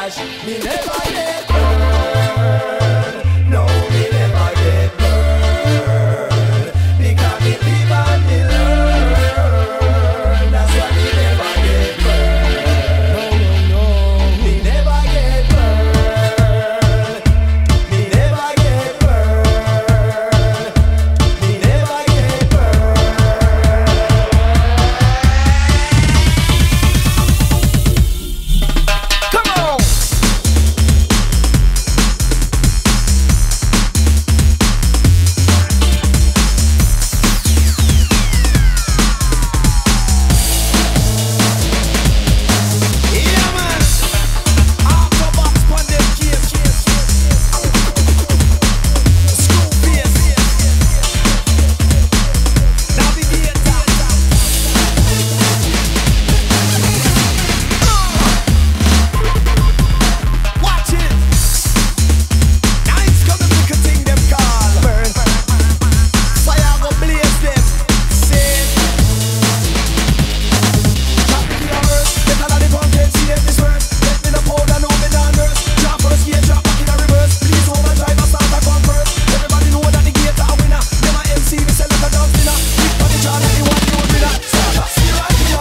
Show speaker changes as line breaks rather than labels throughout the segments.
gosh, me never get burned. No, me never get burned. Because me live and me learn. That's why me never get burned. No, me never get burned. Me never get burned. Me never get burned. Come on. Yeah, man. Autobox pon them case. Screw face. Navigator. Watch it. Now it's coming with a thing them call burn. Fire go blaze them. Say top of the earth, better than the pumpkin, see them this worse. Let me the powder, know me down nurse. Drop for the skate, drop back in a reverse. Please overdrive, I start a come first. Everybody know that the gate a winner. Them a MC, we sell like a dance dinner. Big body jar, like the one you want winner. Start up, see right here.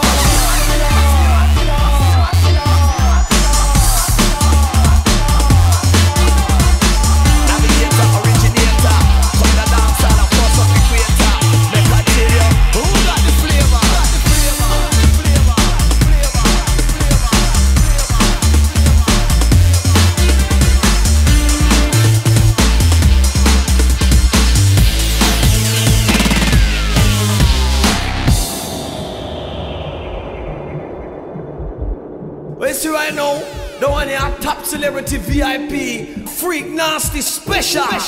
Navigator, originator. Come in a dance hall and force up the equator. Make I tell you, who got the flavor? Well, you see right now, the one here, top celebrity VIP, freak nasty special. Me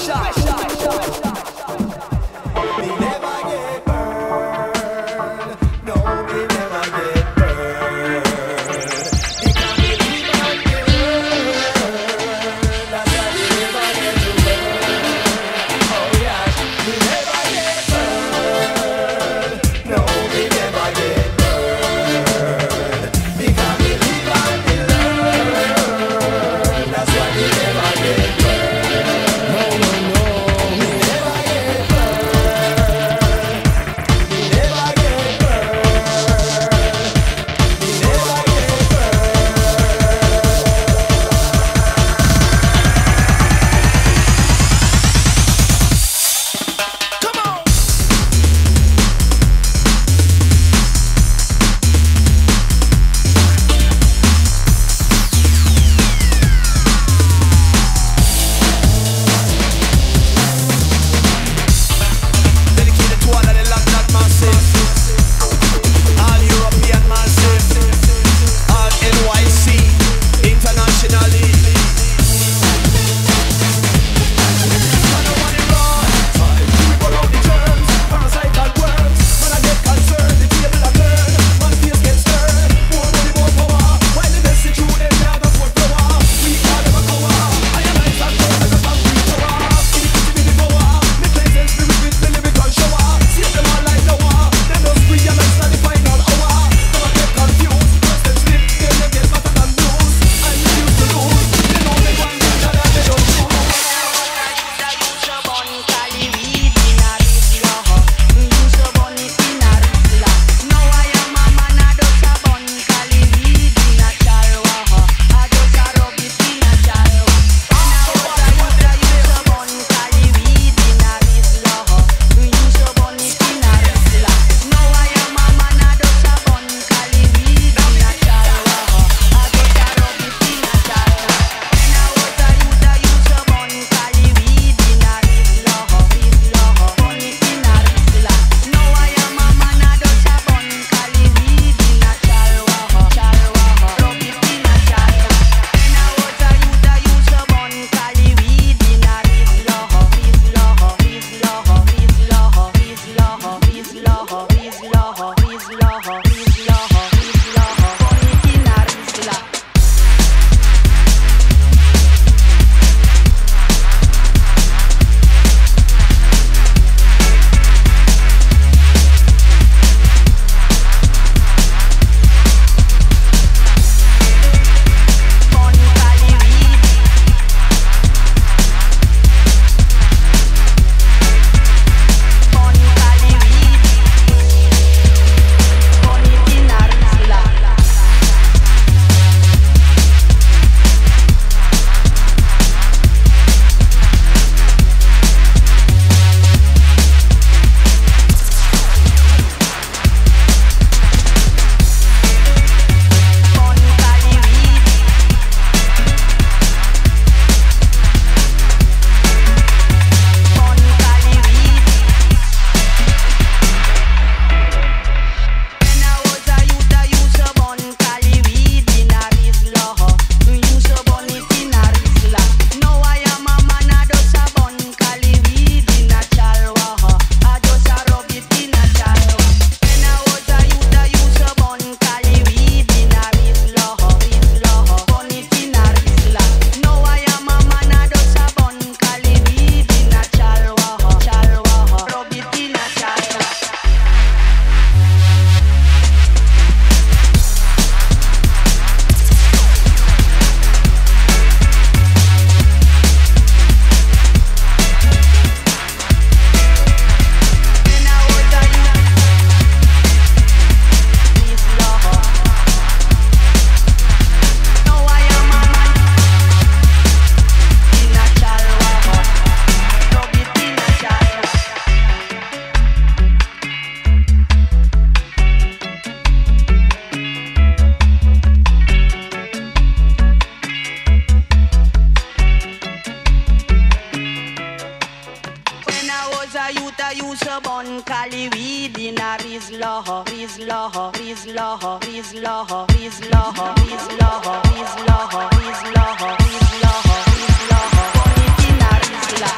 never get burned. No, me never get burned. Because me live and me learn. That's why me never get burned. Oh yeah, me never get burned. No, me never get burned. Because me live and me learn. That's why me never get burned. No, me never get
Lord, please Lord, please Lord, please Lord, please Lord, please Lord, please Lord, please Lord, please Lord, please Lord, Bonitina Rizla.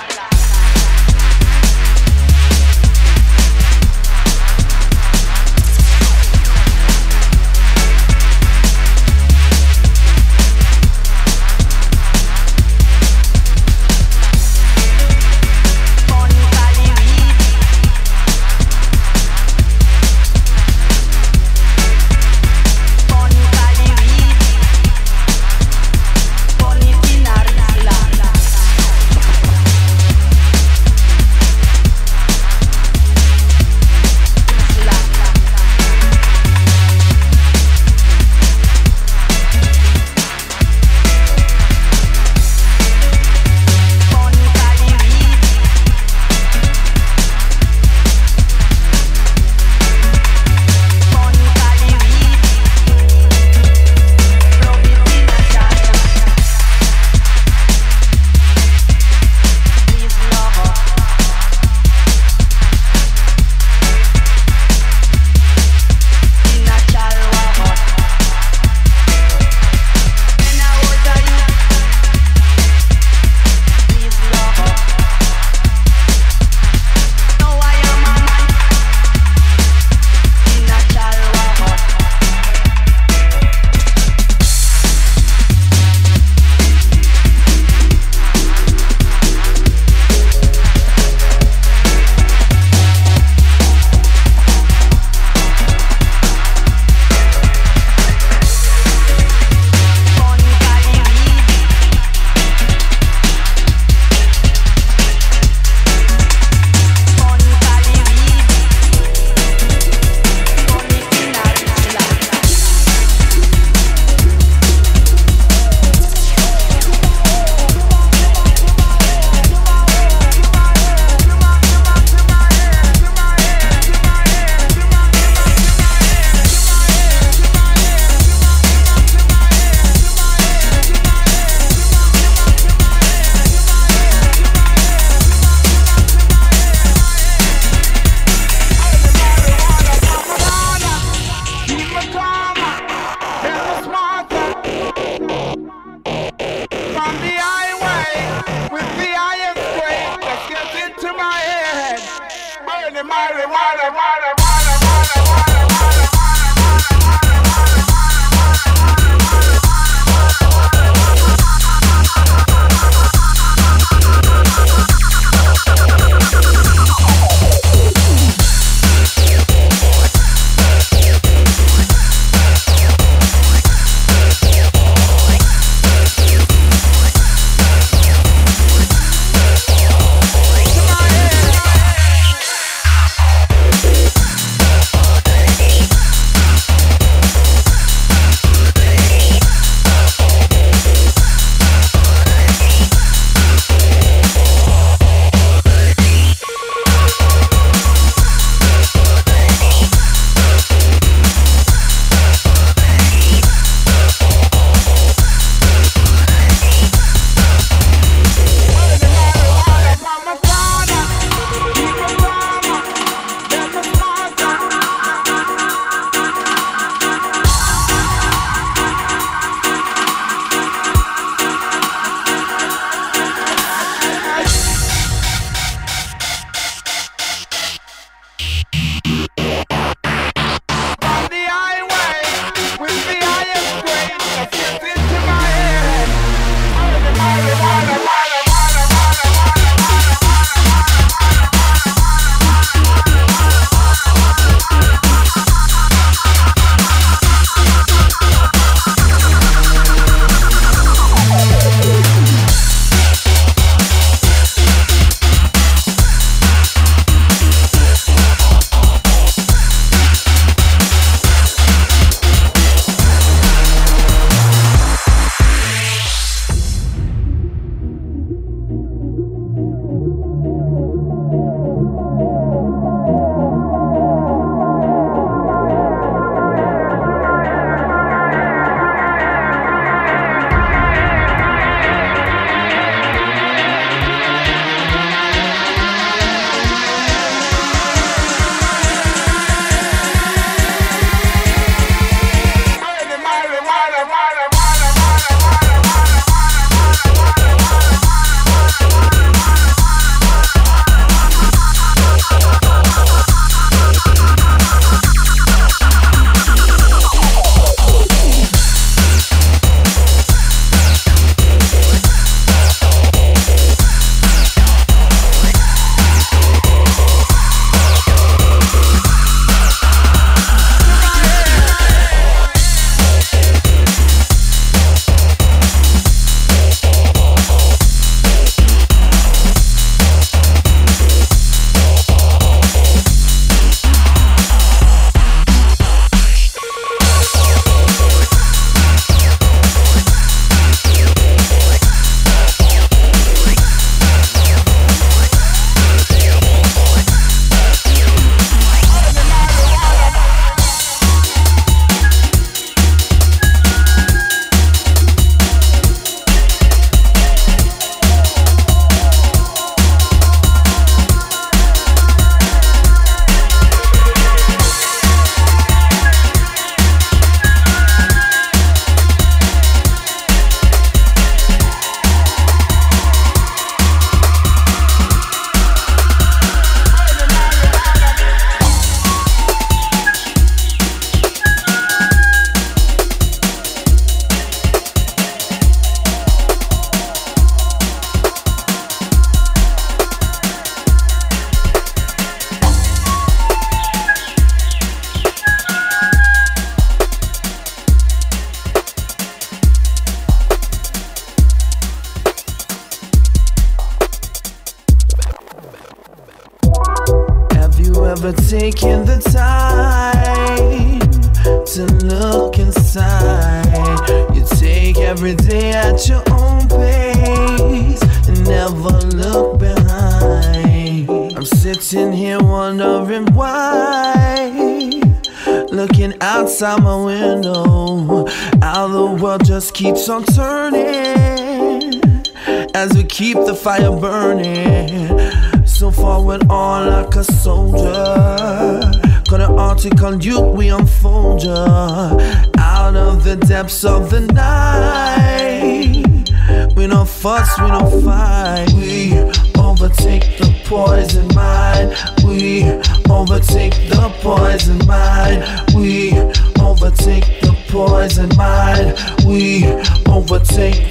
ever taken the time to look inside? You take every day at your own pace and never look behind. I'm sitting here wondering why, looking outside my window, how the world just keeps on turning as we keep the fire burning. So forward on like a soldier, got an article youth, we unfold ya out of the depths of the night. We no fuss, we no fight. We overtake the poison mind. We overtake the poison mind. We overtake the poison mind. We overtake.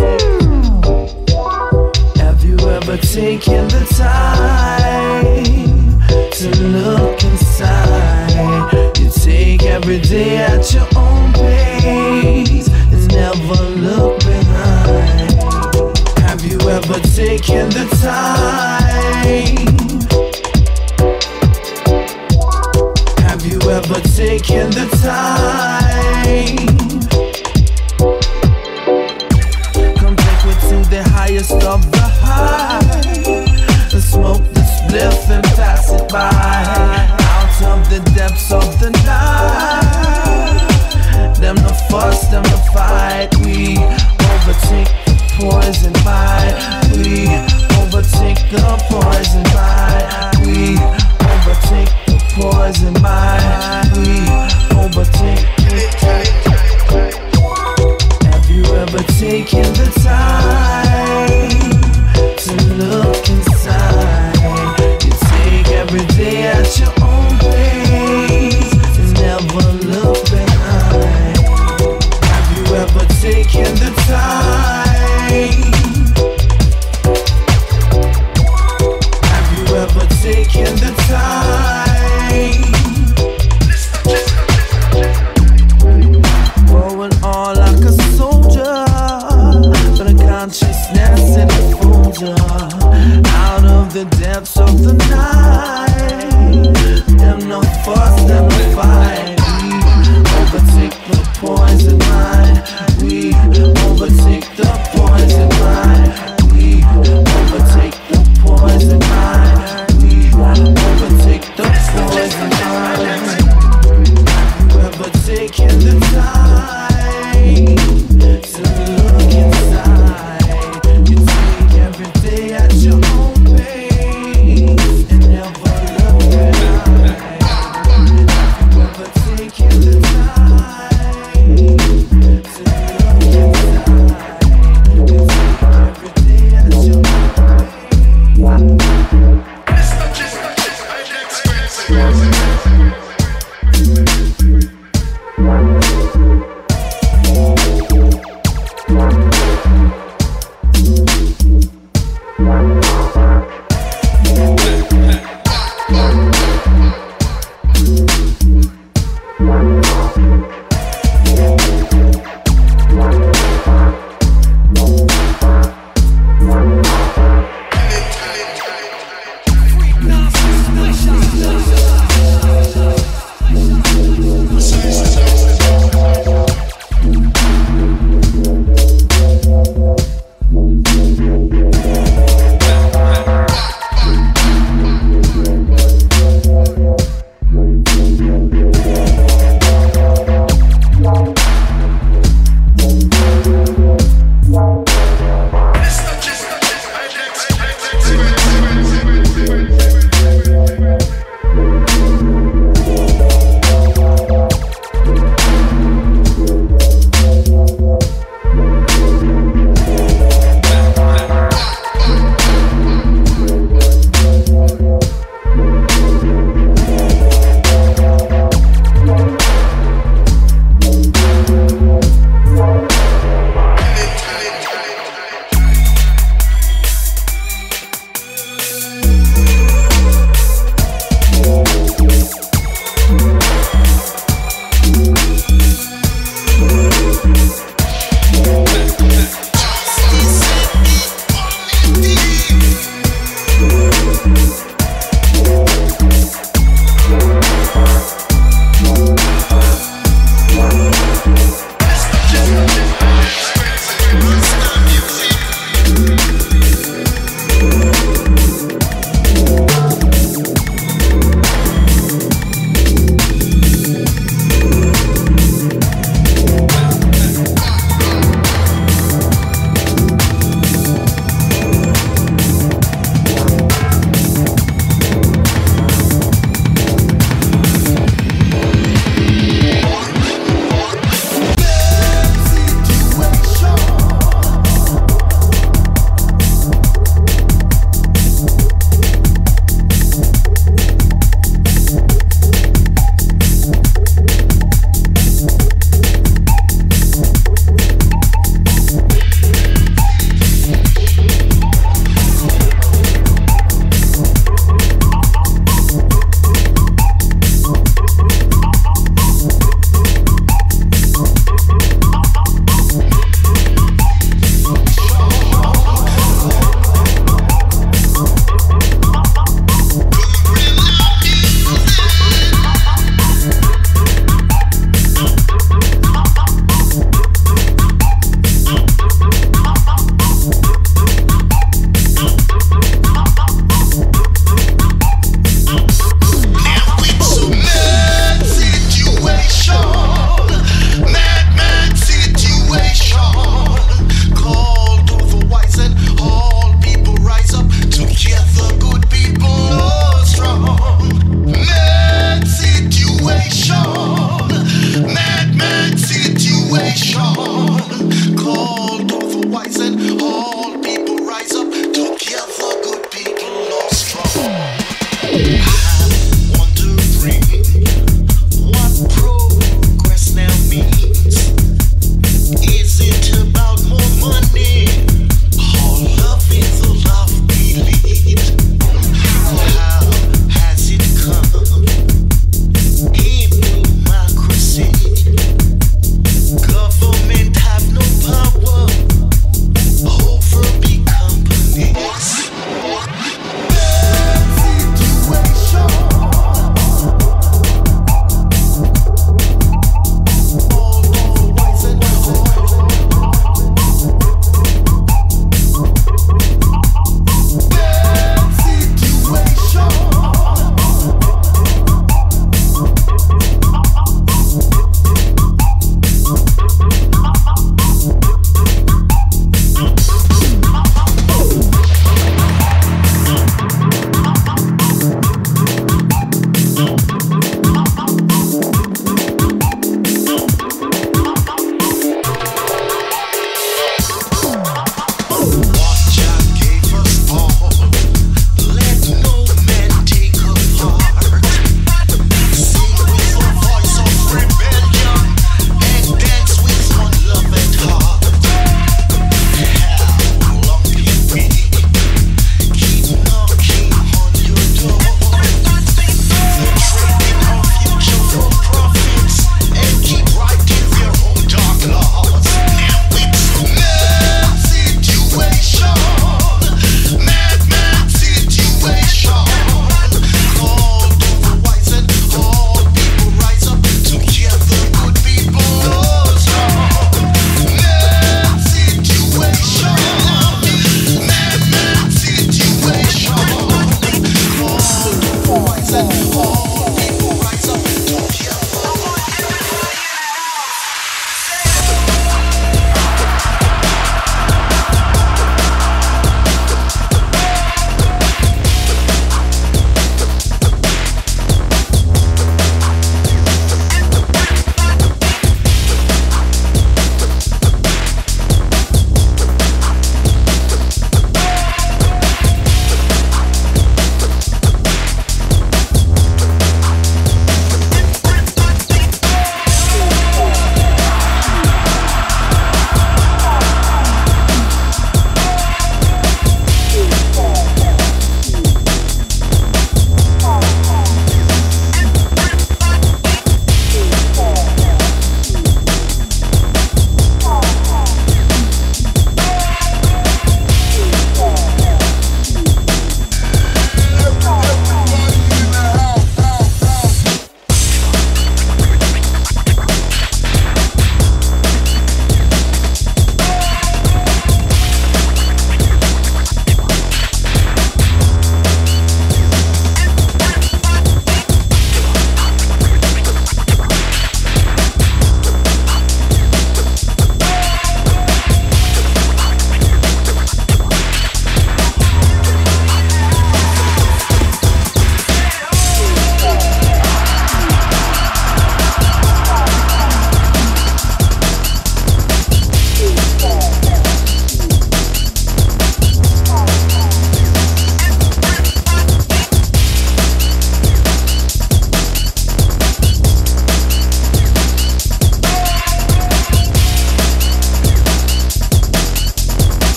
Have you ever taken the time to look inside? You take every day at your own pace and never look behind. Have you ever taken the time? Have you ever taken the time? Come take me to the highest of the high and smoke the spliff and pass it by. Out of the depths of the night, them no fuss, them no fight. We overtake the poison mind. We overtake the poison mind. We overtake the poison mind. We overtake it. Have you ever taken the time to look inside? You take every day at your own pace and never look behind. Have you ever taken the time? Have you ever taken the time? Going all like a soldier, but a consciousness in a folder. Out of the depths of the night, them no fuss, them no fight. We overtake the poison mind. We overtake the poison mind. We overtake the poison mind. We overtake the poison mind. Have you ever taken the time to look inside? You take every day at your own pace and never look behind. Have you ever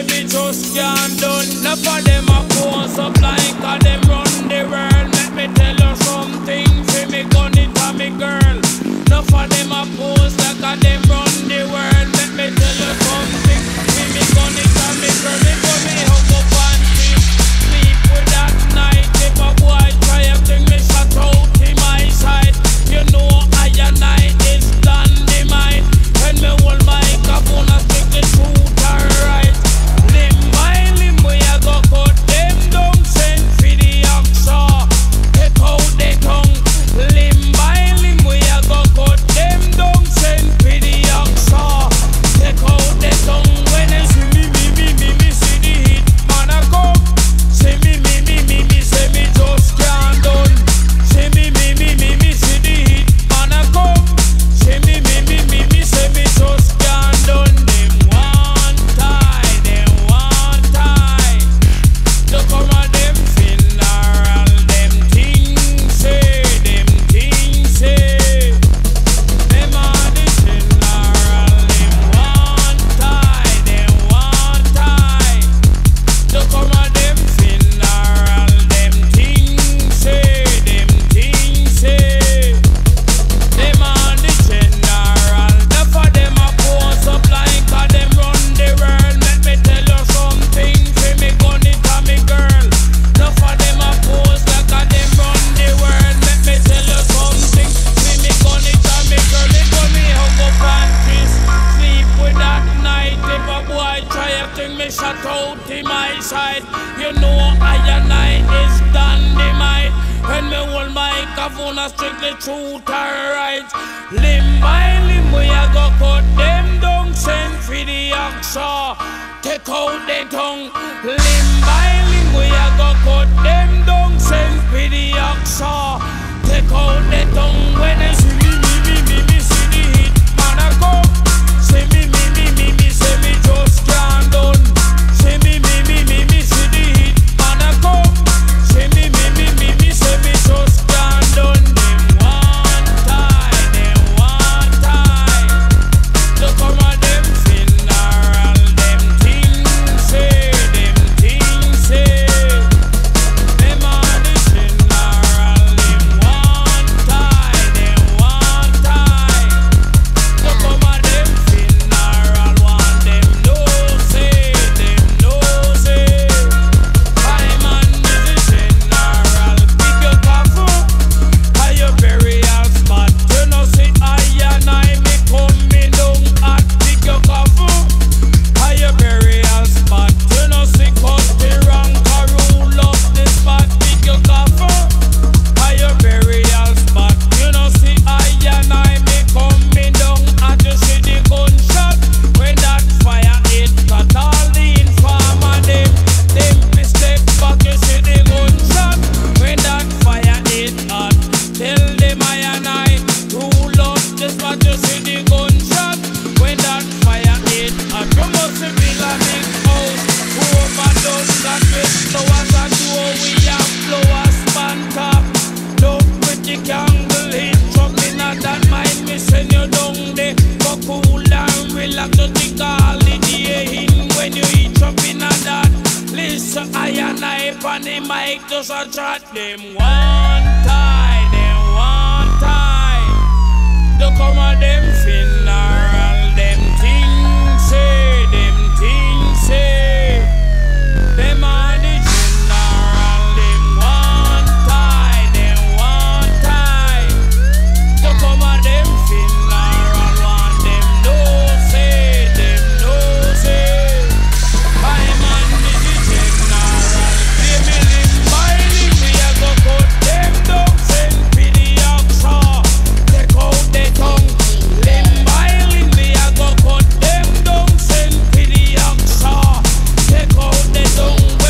me just can't done. Enough of them a pose up like a them run the world. Let me tell you something, see me gun it to me girl. Enough of them a pose like a them run the world. Let me tell you something, see me gun it to me girl. Me go me hug up and sleep with that night. If a boy try to bring me shot out in my side, you know I and I is dynamite. When me hold my microphone and speak the truth and right. Limb by limb we a go cut them down. Send for the oxa, take out the tongue. Limb by limb we a go cut them down. Send for the oxa, take out the tongue. When they see me see the hit man a come. See me say me just can't done. See me see the hit man a come. See me say me just can't done. Them one tie. To come on them funeral, them things say. Them on the funeral, them one tie. To come on them funeral, them things say. Them on the general, the for them a pose up like a them run the world. Let me tell you something, see me gun it to me girl. The for them a pose like a them run the world. Let me tell you something, see me gun it to me girl. It gun me hug up and kiss, sleep with that night. If a boy try to bring me shot out in my side, you know I and I is dynamite. When me hold my microphone and strictly truth and right. Limb by limb we a go cut them down. Send for the oxa, take out the tongue. Limb by limb we a go cut them down. Send for the oxa, take out the tongue. When they see me see the hit man a come. See me say me just can't done. See me see the hit man a come. See me say me just can't done. Them one tie. To come on them funeral, them things say. Them on the funeral, them one tie. To come on them funeral, want them no say. I'm on the funeral, pick your coffin, how your burial spot. You know say I and I me coming down at pick your coffin, how your burial spot. You know say cut the rank and rule up the spot. Pick your coffin, how your burial spot. You know say I and I me coming down at you see the gunshot. When that fire hit, cut all the informer them be step back. You see the gunshot. When that fire hit hot, tell them I and I rule up the spot. You see the gunshot. When that fire hit hot, you must feel a big house. Who overdose that with flowers and door we have flowers span top. No pretty candle hit jumping at that mind. Me send you down there for cool and relax. You think all the day in when you eat jumping at that. Listen, I and I on the mic just a chat. Them one tie. To come on them funeral, them things say. Them on the general, them one tie. To come on them funeral, want them no say. I'm on the general, give me limb by limb, we a go cut them down. Send for the oxa, take out the tongue. Limb by limb we a go cut them down. Send for the oxa, take out the tongue.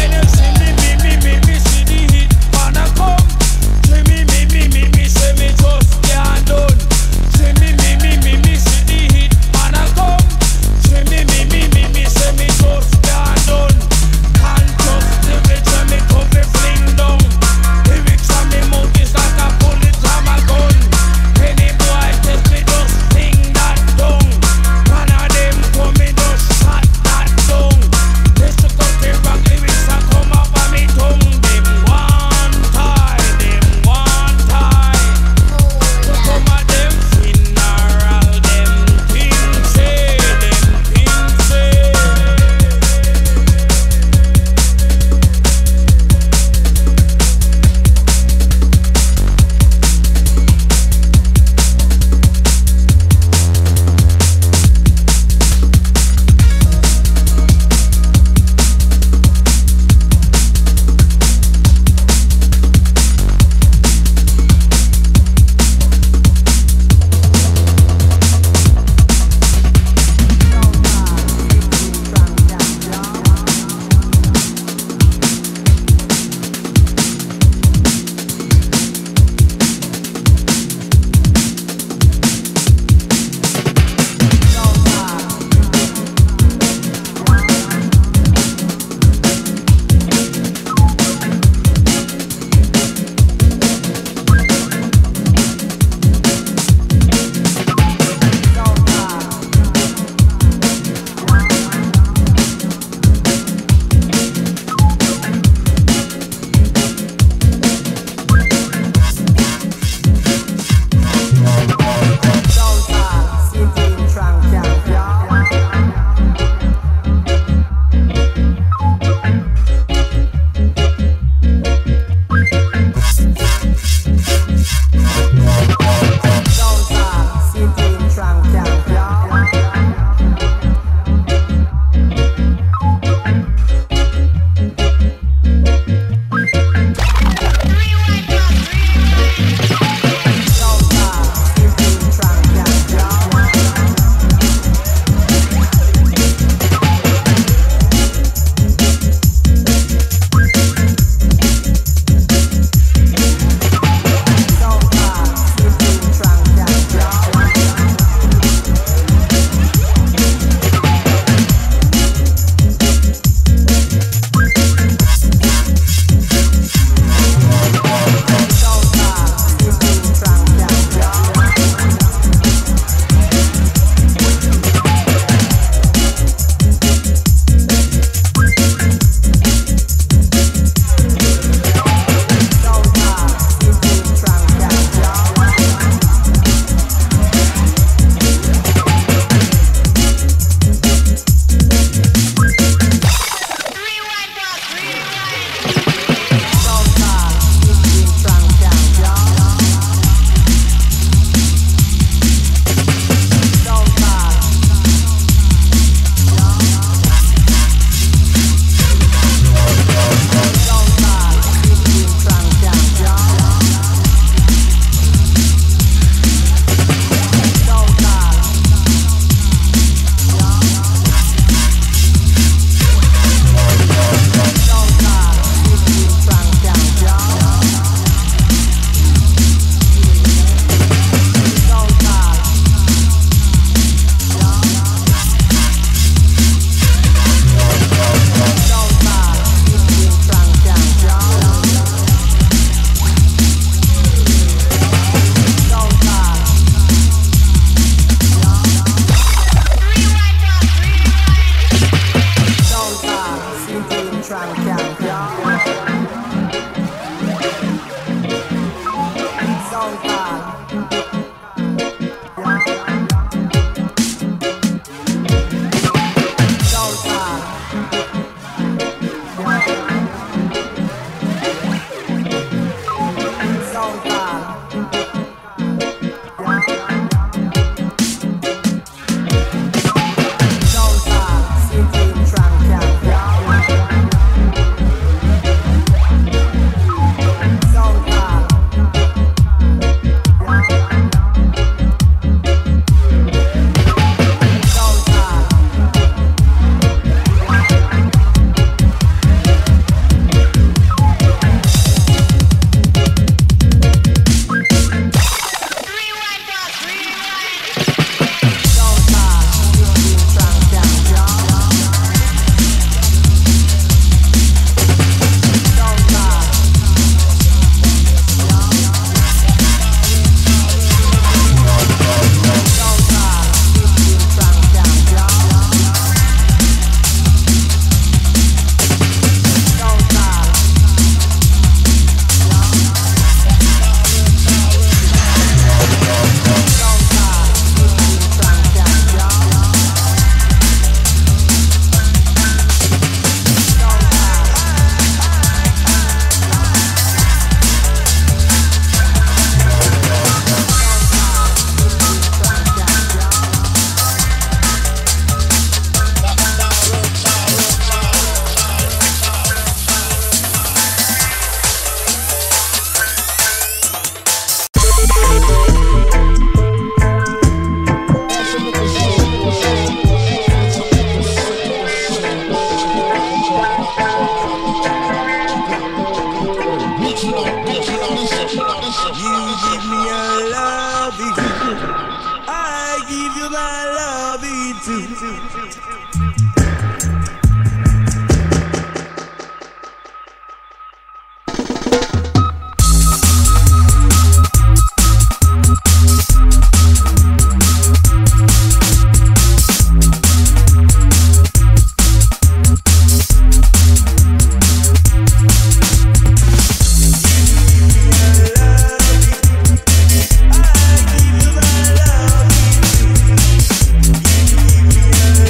Yeah.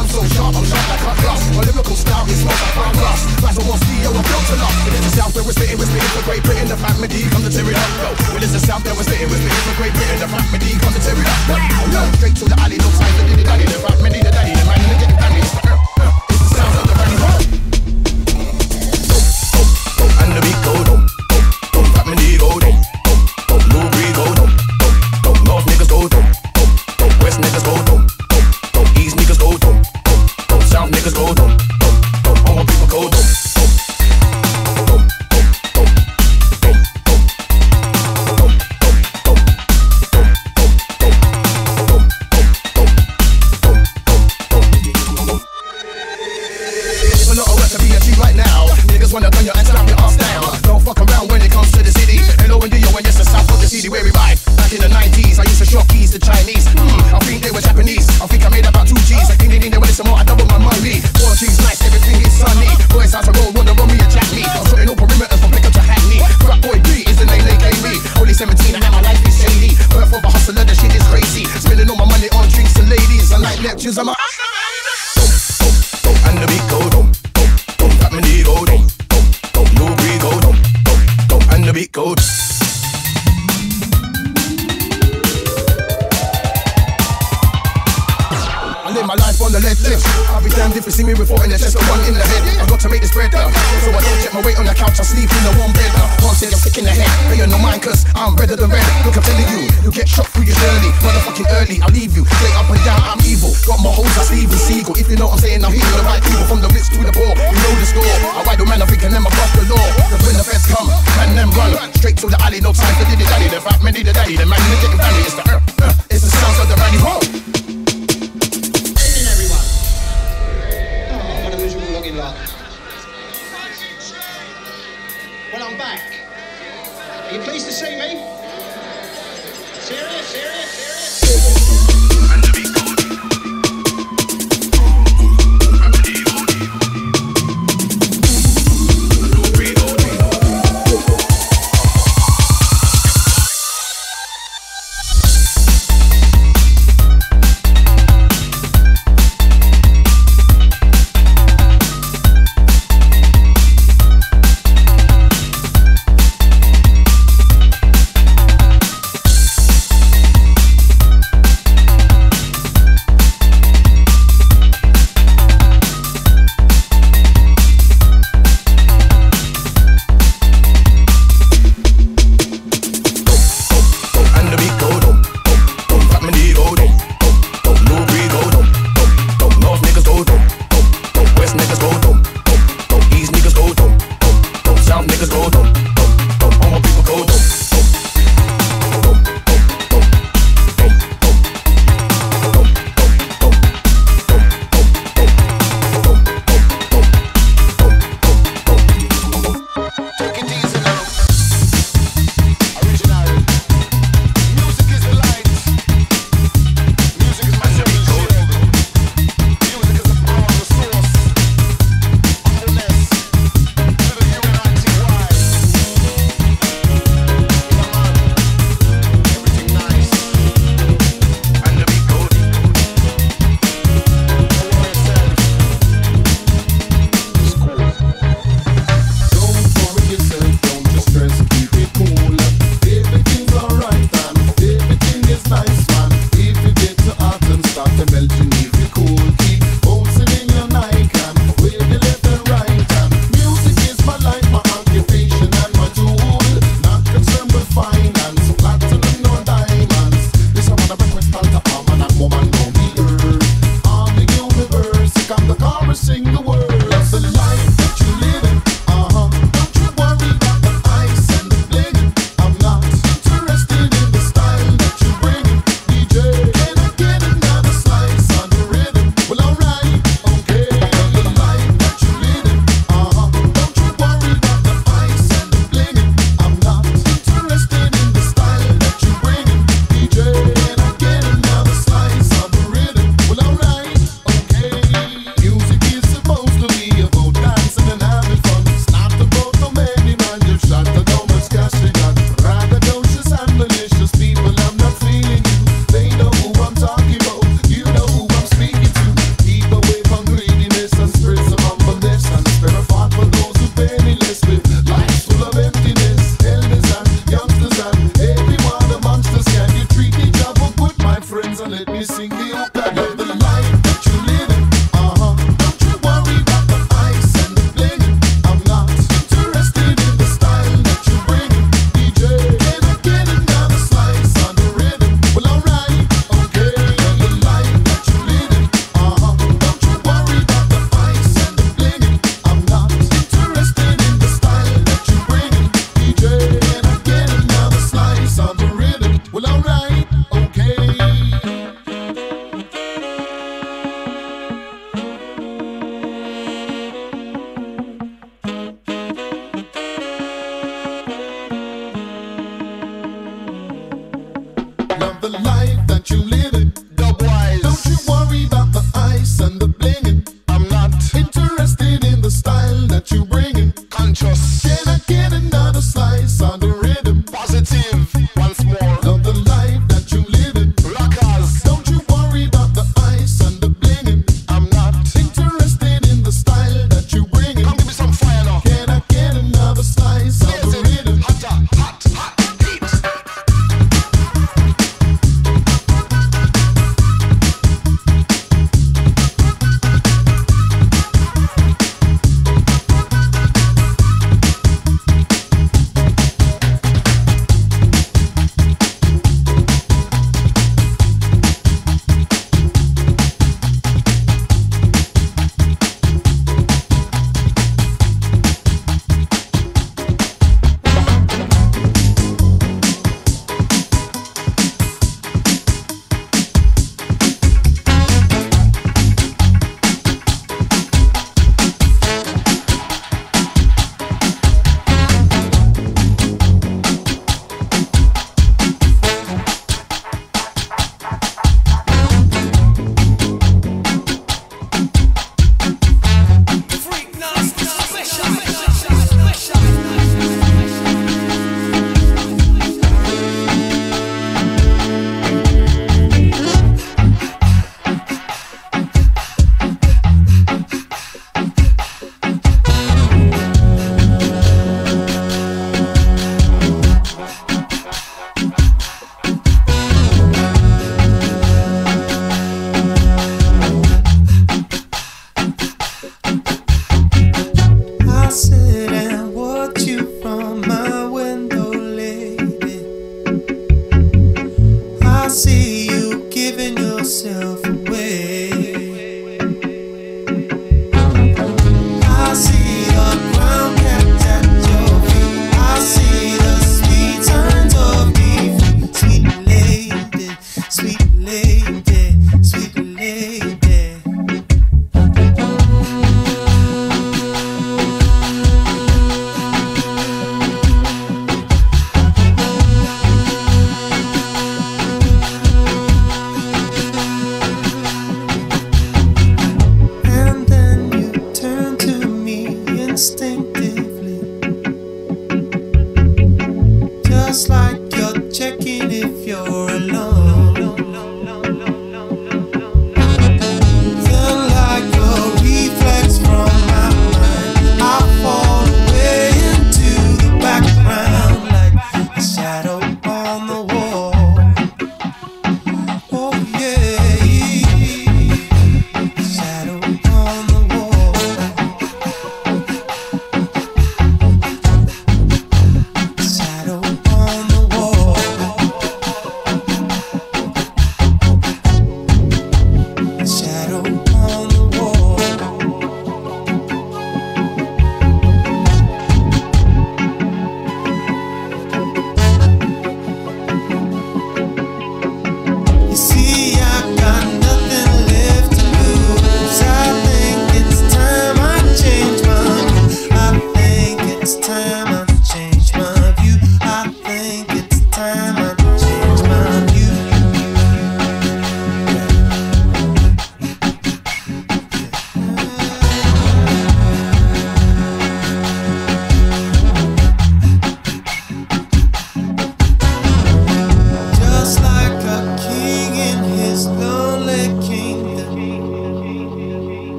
I'm so sharp like a glass. My lyrical style is smoke like brown glass. Flies on one steel, I'm built to last. It is the South where we're spitting for Great Britain. The family come to tear it up, yo. It is the South that we're spitting for Great Britain. The family come to tear it up, yo. Straight to the alley, no time for the daddy. The family, the daddy, the man, the getting damaged. It's the sound of the running home. And the beat go dum, dum, family go dum, dum, New Breed go dum, dum, North niggas go dum, dum, West niggas go dum, dum, East niggas go dum, dum, South niggas go dum, dum, all my people go dum, dum, dum, dum, dum, it's a lot of work to be a G right now. Niggas wanna turn your and slam your ass down. Don't fuck around when it comes to the city. Hello and Dio, and yes, the South of the city where we ride. Back in the 90s, I used to shock keys to Chinese. I think they were Japanese. I think I made about 2 G's. I think they wanted some more. I doubled my money. 4 G's nice, everything is sunny. Boys out the road wanna run me and jack me. I'm shooting all perimeters from Pickup to Hackney. Fat Boy B is the name they gave me. Only 17 and now my life is shady. Birth of a hustler, the shit is crazy. Spending all my money on drinks and ladies. And like lectures, I'm a and the beat go dum, dum, family go dum, dum, New Breed go dum, dum, and the beat go. I live my life on the lead lift. I'll be damned if you see me with 4 in the chest or 1 in the head. I got to make this bread, so I don't check my weight on the couch. I sleep in the warm bed. Can't say I'm sick in the head, but you know mine, cause I'm redder than red. Look, I'm telling you, you get shot through your journey. Motherfucking early, I'll leave you straight up and down. I'm evil, got my hoes like Steven Seagal. If you know what I'm saying, I'm hitting the right people from the rich to the poor. You know the score. I ride the man, I'm thinking them above the law. Cause when the feds come, man them run straight to the alley. No time for diddy daddy. The fat man need the daddy. The man getting family. It's the sounds of the running home.